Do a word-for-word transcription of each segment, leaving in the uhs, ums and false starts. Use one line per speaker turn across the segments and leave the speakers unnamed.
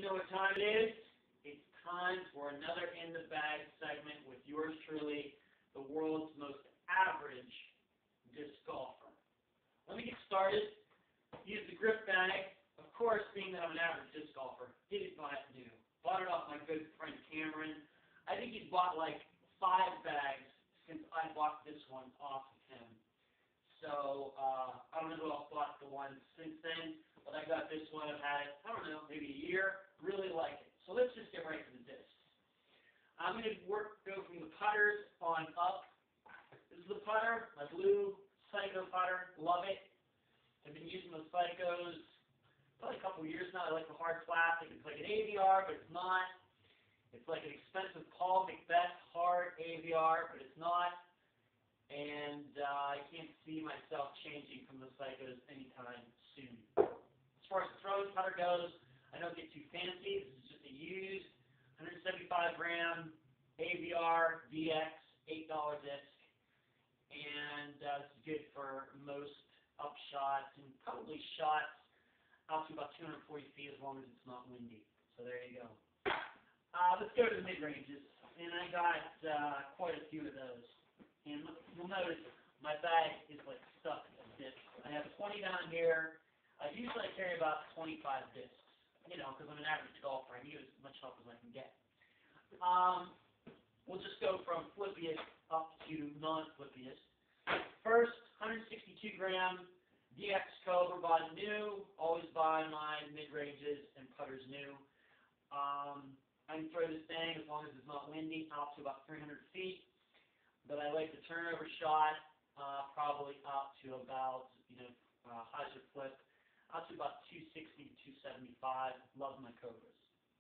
know what time it is? It's time for another In the Bag segment with yours truly, the world's most average disc golfer. Let me get started. Use the grip bag. Of course, being that I'm an average disc golfer, didn't buy it new. Bought it off my good friend Cameron. I think he's bought like five bags since I bought this one off of him. So, uh, I don't know who else bought the one since then, but I got this one. I've had it, I don't know, maybe a year. Really like it. So let's just get right to the discs. I'm going to work, go from the putters on up. This is the putter, my blue Psycho putter. Love it. I've been using those Psychos probably a couple of years now. I like the hard plastic. It's like an A V R, but it's not. It's like an expensive Paul Macbeth hard A V R, but it's not. And uh, I can't see myself changing from the Psychos anytime soon. As far as the throwing putter goes, I don't get too fancy. This is just a used one seventy-five gram A V R D X eight dollar disc. And uh, it's good for most up shots and probably shots out to about two hundred forty feet as long as it's not windy. So there you go. Uh, let's go to the mid-ranges. And I got uh, quite a few of those. And you'll notice my bag is like stuck in discs. I have twenty down here. I usually carry about twenty-five discs, you know, because I'm an average golfer. I need as much help as I can get. Um, we'll just go from flippiest up to non-flippiest. First, one sixty-two gram D X Cobra, bought new. Always buy my mid-ranges and putters new. Um, I can throw this thing as long as it's not windy out to about three hundred feet. But I like the turnover shot, uh, probably up to about, you know, uh, hyzer flip, up to about two sixty to two seventy-five. Love my Cobras.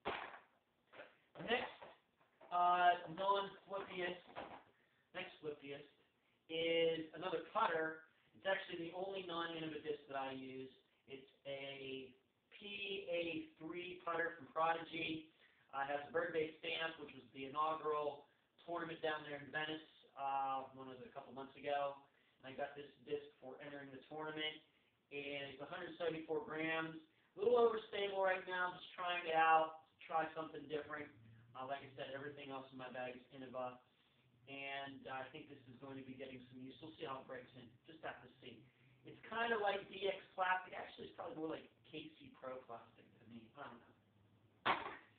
Next, uh, non-flippiest, next flippiest is another putter. It's actually the only non-innovative disc that I use. It's a P A three putter from Prodigy. Uh, it has a bird-based stamp, which was the inaugural tournament down there in Venice. Uh, one was a couple months ago, and I got this disc for entering the tournament, and it's one seventy-four grams, a little overstable right now. I'm just trying it out, try something different. Uh, like I said, everything else in my bag is Innova, and uh, I think this is going to be getting some use. We'll see how it breaks in. Just have to see. It's kind of like D X plastic. Actually, it's probably more like K C Pro plastic to me. I don't know.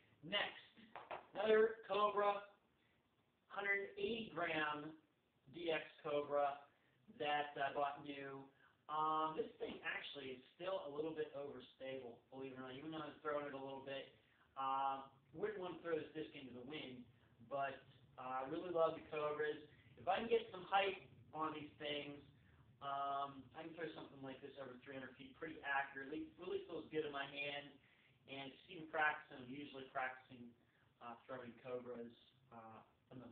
Next, another Cobra. one eighty gram D X Cobra that I bought new. Um, this thing actually is still a little bit overstable, believe it or not. Even though I was throwing it a little bit, um, wouldn't want to throw this disc into the wind, but uh, I really love the Cobras. If I can get some height on these things, um, I can throw something like this over three hundred feet pretty accurately. It really feels good in my hand, and just even practicing, I'm usually practicing uh, throwing Cobras. Uh,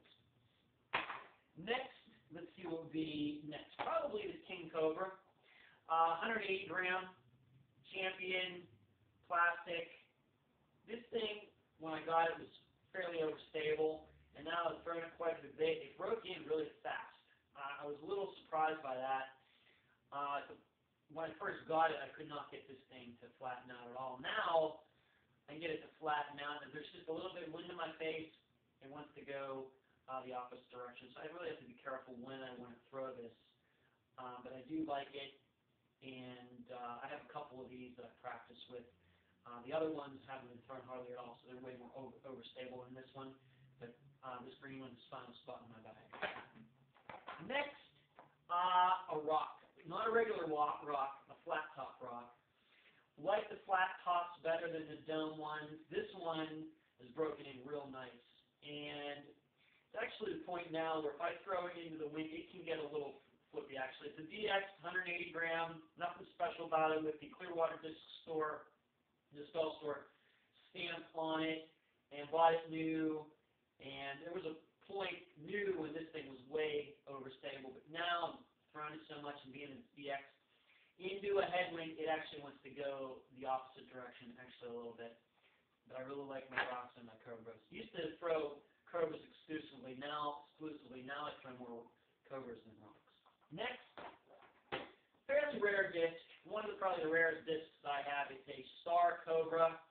Next, let's see what will be next. Probably the King Cobra. Uh, one eighty gram, champion, plastic. This thing, when I got it, was fairly overstable, and now I've thrown it quite a bit. It broke in really fast. Uh, I was a little surprised by that. Uh, when I first got it, I could not get this thing to flatten out at all. Now, I can get it to flatten out, and there's just a little bit of wind in my face. It wants to go uh, the opposite direction, so I really have to be careful when I want to throw this. Uh, but I do like it, and uh, I have a couple of these that I practice with. Uh, the other ones haven't been thrown hardly at all, so they're way more over, overstable than this one. But uh, this green one is the final spot in my bag. Next, uh, a rock. Not a regular rock, rock, a flat top rock. Like the flat tops better than the dome ones. This one is broken in real nice. And it's actually the point now where if I throw it into the wind, it can get a little flippy, actually. It's a D X, one eighty gram, nothing special about it, with the Clearwater Disc Store, Disc Golf Store stamp on it, and bought it new. And there was a point new when this thing was way overstable, but now I'm throwing it so much and being in D X, into a headwind, it actually wants to go the opposite direction, actually a little bit. But I really like my rocks and my Cobras. Used to throw Cobras exclusively, now exclusively. Now I throw more Cobras than rocks. Next, fairly rare disc. One of the probably the rarest discs I have is a Star Cobra. It's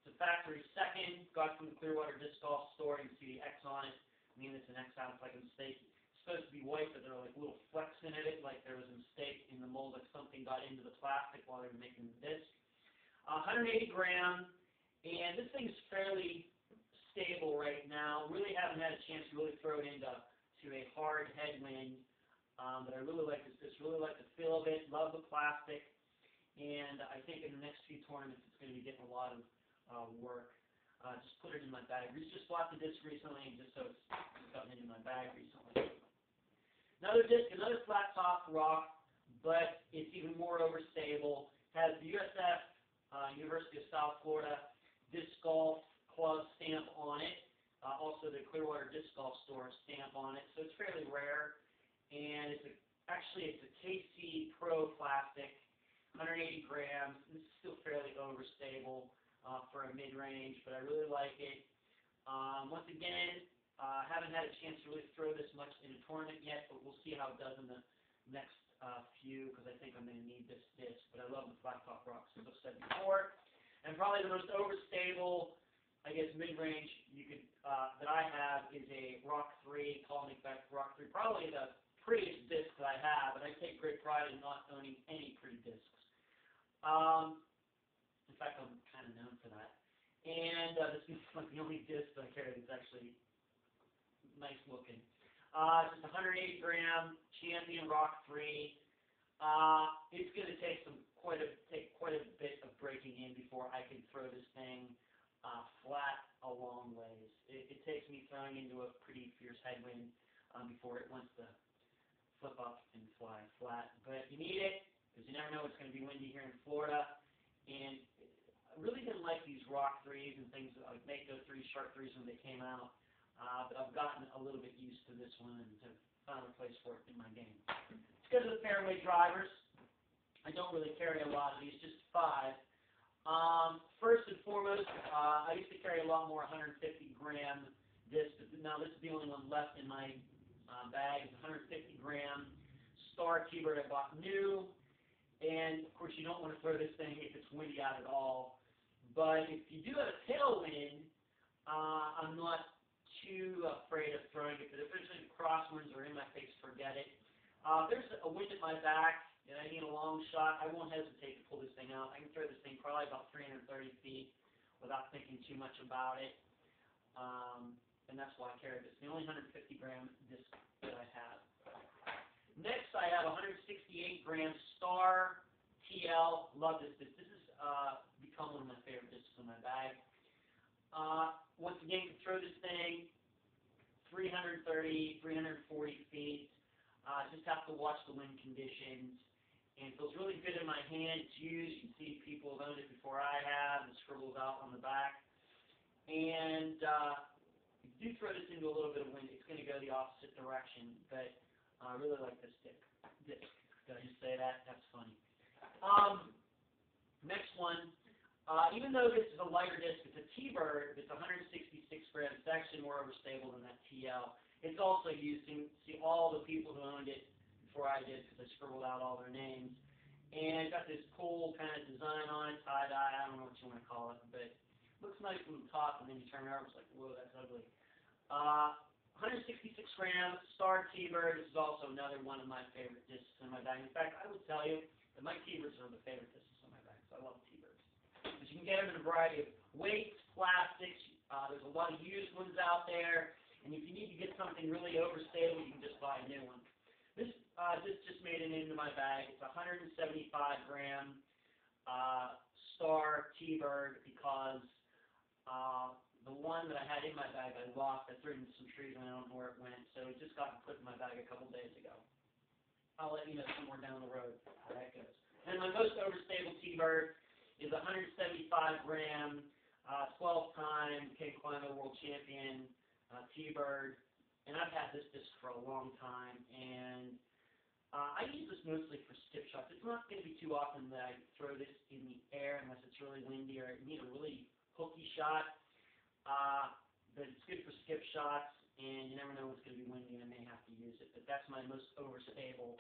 It's a factory second, got from the Clearwater Disc Golf Store. You can see the X on it. I mean, it's an X out, it's like a mistake. It's supposed to be white, but there are like little flecks in it, like there was a mistake in the mold, like something got into the plastic while they were making the disc. Uh, one hundred eighty grams, and this thing is fairly stable right now. Really haven't had a chance to really throw it into to a hard headwind, um, but I really like this disc, really like the feel of it, love the plastic, and I think in the next few tournaments it's going to be getting a lot of uh, work. Uh, just put it in my bag. Reese just bought the disc recently, just so it's gotten into my bag recently. Another disc, another flat top rock, but it's even more overstable. Has the U S F, uh, University of South Florida Disc Golf Club stamp on it. Uh, also the Clearwater Disc Golf Store stamp on it. So it's fairly rare, and it's a, actually it's a K C Pro plastic, one hundred eighty grams. This is still fairly overstable uh, for a mid-range, but I really like it. Um, once again, I uh, haven't had a chance to really throw this much in a tournament yet, but we'll see how it does in the next uh, few, because I think I'm going to need this disc. But I love the flat top rocks, as I've said before. And probably the most overstable, I guess, mid-range you could uh, that I have is a Rock three, Call Me Back Rock three. Probably the prettiest disc that I have, and I take great pride in not owning any pretty discs. Um, in fact, I'm kind of known for that. And uh, this is like the only disc that I carry that's actually nice looking. Uh, just one hundred eighty gram Champion Rock three. Uh, it's going to take some quite a take quite a bit of breaking in before I can throw this thing uh, flat a long ways. It, it takes me throwing into a pretty fierce headwind um, before it wants to flip up and fly flat. But you need it because you never know it's going to be windy here in Florida. And I really didn't like these Rock threes and things like Mako threes, Shark threes when they came out. Uh, but I've gotten a little bit used to this one and have found a place for it in my game. Let's go to the fairway drivers. I don't really carry a lot of these, just five. Um, first and foremost, uh, I used to carry a lot more one hundred fifty gram discs. Now this is the only one left in my uh, bag. It's one hundred fifty gram Star T-Bird I bought new. And of course you don't want to throw this thing if it's windy out at all. But if you do have a tailwind, uh, I'm not too afraid of throwing it. But if there's any crosswinds or in my face, forget it. Uh, there's a wind at my back and I need a long shot, I won't hesitate to pull this thing out. I can throw this thing probably about three hundred thirty feet without thinking too much about it. Um, and that's why I carry this. The only one hundred fifty gram disc that I have. Next, I have one hundred sixty-eight gram Star T L. Love this disc. This has uh, become one of my favorite discs in my bag. Uh, once again, you can throw this thing three hundred thirty, three hundred forty feet. Uh, just have to watch the wind conditions. And it feels really good in my hand. It's used. You can see people have owned it before I have. The scribbles out on the back. And uh, if you do throw this into a little bit of wind, it's going to go the opposite direction. But I uh, really like this stick. Disc. Did I just say that? That's funny. Um, next one. Uh, even though this is a lighter disc, it's a T-Bird. It's one hundred sixty-six grams. It's actually more overstable than that T L. It's also used. You see all the people who owned it before I did, because I scribbled out all their names. And it's got this cool kind of design on it, tie-dye. I don't know what you want to call it, but it looks nice from the top, and then you turn it over, it's like, whoa, that's ugly. Uh, one hundred sixty-six grams, Star T-Bird. This is also another one of my favorite discs in my bag. In fact, I would tell you that my T-Birds are the favorite discs in my bag, so I love T-Birds. But you can get them in a variety of weights, plastics. Uh, there's a lot of used ones out there. And if you need to get something really overstable, you can just buy a new one. This uh, this just made it into my bag. It's one hundred seventy-five gram uh, Star T-Bird because uh, the one that I had in my bag I lost. I threw it into some trees and I don't know where it went. So it just got put in my bag a couple days ago. I'll let you know somewhere down the road how that goes. And my most overstable T-Bird is one hundred seventy-five gram, uh, twelve time King Climbing World Champion uh, T-Bird. And I've had this disc for a long time, and uh, I use this mostly for skip shots. It's not going to be too often that I throw this in the air unless it's really windy or I need a really hooky shot. Uh, but it's good for skip shots, and you never know when it's going to be windy, and I may have to use it. But that's my most overstable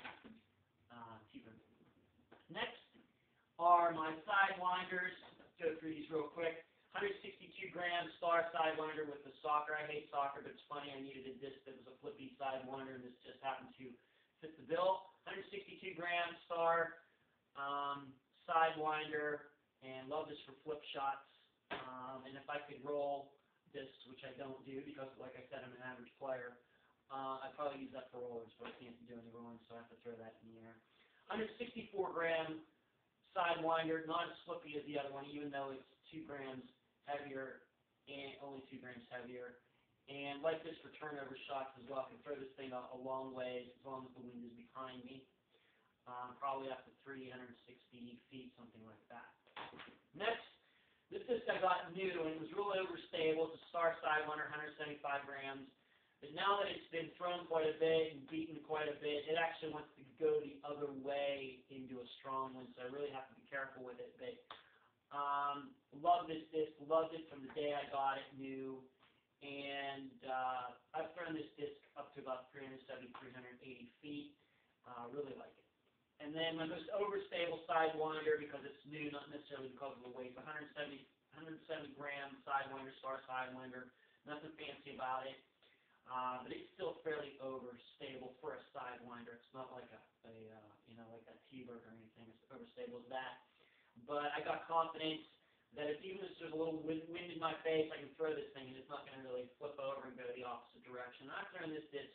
uh, T-Bird. Next are my sidewinders. Let's go through these real quick. one one sixty-two gram star sidewinder with the soccer. I hate soccer, but it's funny, I needed a disc that was a flippy sidewinder, and this just happened to fit the bill. one sixty-two gram star um, sidewinder, and love this for flip shots. Um, and if I could roll discs, which I don't do because, like I said, I'm an average player, uh, I'd probably use that for rollers, but I can't do any rolling, so I have to throw that in the air. one sixty-four gram sidewinder, not as slippy as the other one, even though it's two grams heavier and only two grams heavier. And like this for turnover shots as well, I can throw this thing a, a long ways as long as the wind is behind me. Um, probably up to three hundred sixty feet, something like that. Next, this disc I got new, and it was really overstable. It's a star sidewinder, one seventy-five grams. But now that it's been thrown quite a bit and beaten quite a bit, it actually wants to go the other way into a strong wind, so I really have to be careful with it. But um, love this disc, loved it from the day I got it new. And uh, I've thrown this disc up to about three hundred seventy, three hundred eighty feet. Uh, really like it. And then my most overstable sidewinder, because it's new, not necessarily because of the weight, but one seventy, one seventy gram sidewinder, star sidewinder. Nothing fancy about it, uh, but it's still fairly overstable for a sidewinder. It's not like a, a uh, you know, like a T-bird or anything as overstable as that. But I got confidence that if even if there's a little wind, wind in my face, I can throw this thing and it's not going to really flip over and go the opposite direction. And I've thrown this disc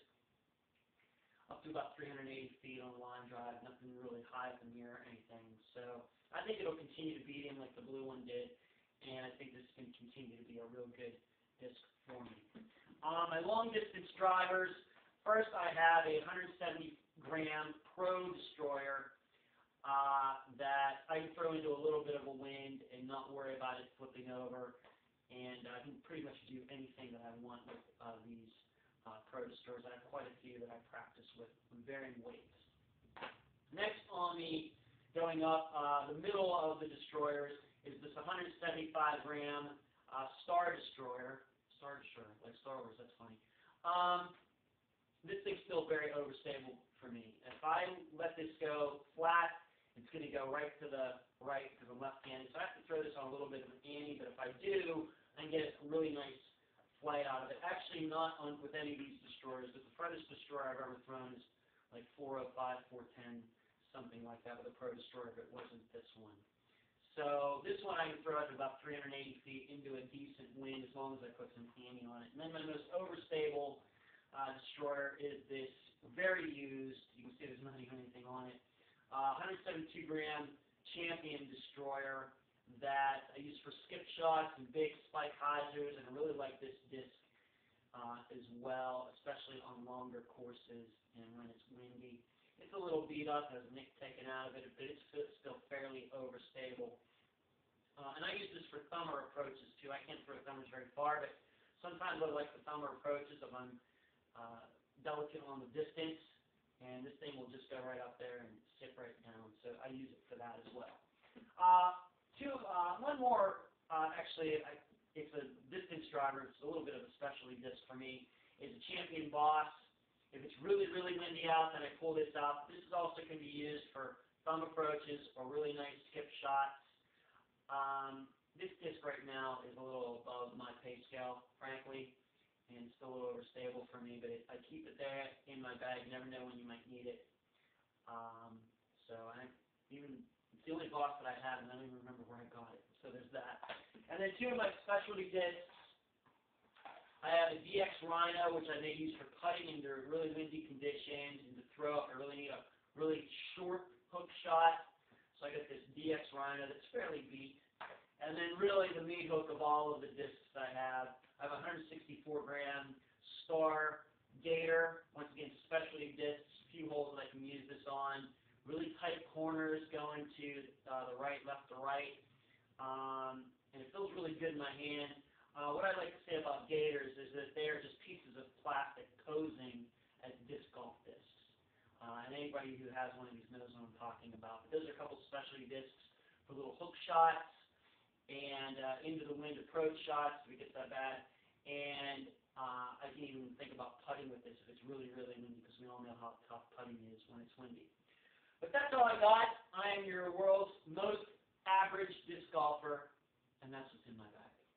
up to about three hundred eighty feet on a line drive, nothing really high up in the air or anything. So I think it'll continue to beat him like the blue one did, and I think this can continue to be a real good disc for me. Um, my long distance drivers, first I have a one seventy gram Pro Destroyer uh, that I can throw into a little bit of a wind and not worry about it flipping over, and I can pretty much do anything that I want with uh, these Uh, Pro Destroyers. I have quite a few that I practice with varying weights. Next on the going up, uh, the middle of the destroyers is this one seventy-five gram uh, Star Destroyer. Star Destroyer, like Star Wars, that's funny. Um, this thing's still very overstable for me. If I let this go flat, it's going to go right to the right because I'm left-handed. So I have to throw this on a little bit of an ante, but if I do, I can get a really nice flight out of it. Actually not on with any of these destroyers, but the furthest destroyer I've ever thrown is like four oh five, four ten, something like that with a Pro Destroyer, but it wasn't this one. So this one I can throw at about three hundred eighty feet into a decent wind as long as I put some ante on it. And then my most overstable uh, destroyer is this very used, you can see there's not even anything on it, uh, one seventy-two gram Champion Destroyer that I use for skip shots and big spike hyzers, and I really like this disc uh, as well, especially on longer courses and when it's windy. It's a little beat up, there's a nick taken out of it, but it's still fairly overstable. Uh, and I use this for thumber approaches too. I can't throw thumbers very far, but sometimes I like the thumber approaches if I'm uh, delicate on the distance, and this thing will just go right up there and sit right down. So I use it for that as well. Uh, Two, uh, one more, uh, actually, I, it's a distance driver. It's a little bit of a specialty disc for me. It's a Champion Boss. If it's really, really windy out, then I pull this out. This is also can be used for thumb approaches or really nice skip shots. Um, this disc right now is a little above my pay scale, frankly, and it's still a little overstable for me, but it, I keep it there in my bag. You never know when you might need it. Um, so I even... It's the only boss that I have, and I don't even remember where I got it. So there's that. And then two of my specialty discs. I have a D X Rhino, which I may use for putting under really windy conditions and to throw. I really need a really short hook shot. So I got this D X Rhino that's fairly beat. And then really the meat hook of all of the discs I have. I have a one sixty-four gram Star Gator. Once again, specialty discs, a few holes that I can use this on. Really tight corners going to uh, the right, left to right, um, and it feels really good in my hand. Uh, what I like to say about Gators is that they are just pieces of plastic posing as disc golf discs. Uh, and anybody who has one of these knows what I'm talking about. But those are a couple specialty discs for little hook shots and uh, into the wind approach shots if it gets that bad. And uh, I can even think about putting with this if it's really, really windy, because we all know how tough putting is when it's windy. But that's all I got. I am your world's most average disc golfer, and that's what's in my bag.